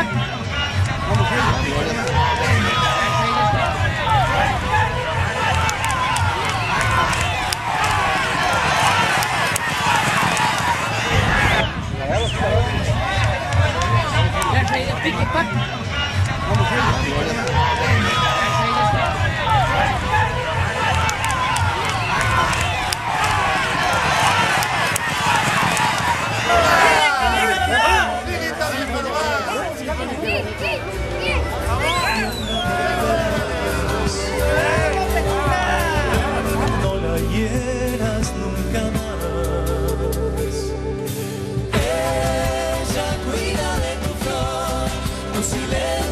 pack. That's ready to pick it pack. No la hieras nunca más. Ella cuida de tu flor, tu silencio.